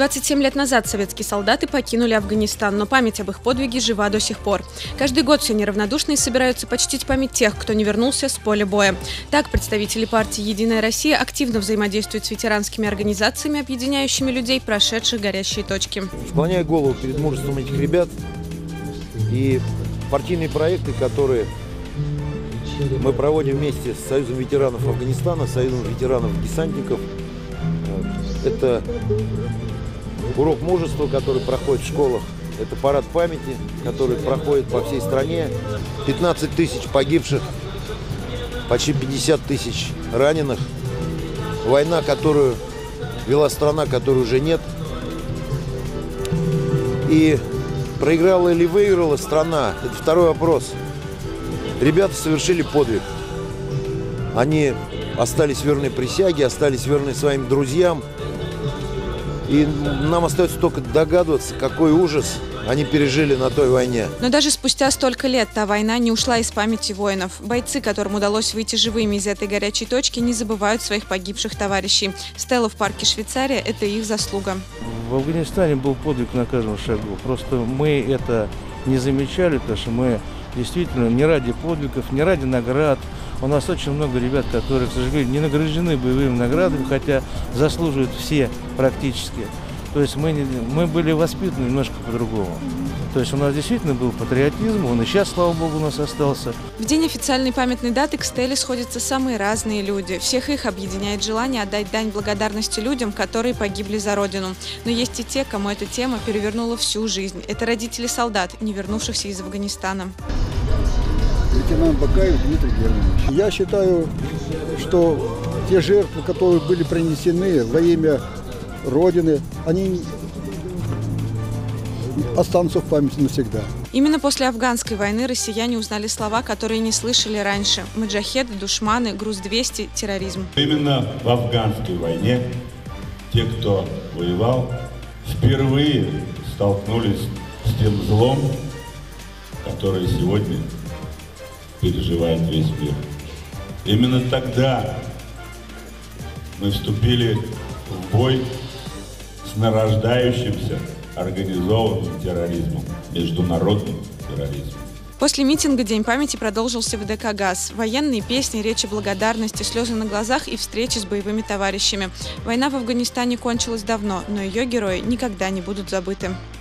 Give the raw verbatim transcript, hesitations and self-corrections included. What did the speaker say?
двадцать семь лет назад советские солдаты покинули Афганистан, но память об их подвиге жива до сих пор. Каждый год все неравнодушные собираются почтить память тех, кто не вернулся с поля боя. Так, представители партии «Единая Россия» активно взаимодействуют с ветеранскими организациями, объединяющими людей, прошедших горящие точки. Склоняю голову перед мужеством этих ребят и партийные проекты, которые мы проводим вместе с Союзом ветеранов Афганистана, Союзом ветеранов-десантников. Это урок мужества, который проходит в школах. Это парад памяти, который проходит по всей стране. пятнадцать тысяч погибших, почти пятьдесят тысяч раненых. Война, которую вела страна, которой уже нет. И проиграла или выиграла страна, это второй вопрос. Ребята совершили подвиг. Они остались верны присяге, остались верны своим друзьям. И нам остается только догадываться, какой ужас они пережили на той войне. Но даже спустя столько лет та война не ушла из памяти воинов. Бойцы, которым удалось выйти живыми из этой горячей точки, не забывают своих погибших товарищей. Стела в парке Швейцария – это их заслуга. В Афганистане был подвиг на каждом шагу. Просто мы это не замечали, потому что мы действительно не ради подвигов, не ради наград. У нас очень много ребят, которые, к сожалению, не награждены боевыми наградами, хотя заслуживают все практически. То есть мы, мы были воспитаны немножко по-другому. То есть у нас действительно был патриотизм, он и сейчас, слава богу, у нас остался. В день официальной памятной даты к стеле сходятся самые разные люди. Всех их объединяет желание отдать дань благодарности людям, которые погибли за Родину. Но есть и те, кому эта тема перевернула всю жизнь. Это родители солдат, не вернувшихся из Афганистана. Лейтенант Бакаев Дмитрий Германович. Я считаю, что те жертвы, которые были принесены во имя Родины, они останутся в памяти навсегда. Именно после афганской войны россияне узнали слова, которые не слышали раньше. Маджахеды, душманы, груз двести, терроризм. Именно в афганской войне те, кто воевал, впервые столкнулись с тем злом, которое сегодня переживает весь мир. Именно тогда мы вступили в бой с нарождающимся организованным терроризмом, международным терроризмом. После митинга День памяти продолжился в ДК «ГАЗ». Военные песни, речи благодарности, слезы на глазах и встречи с боевыми товарищами. Война в Афганистане кончилась давно, но ее герои никогда не будут забыты.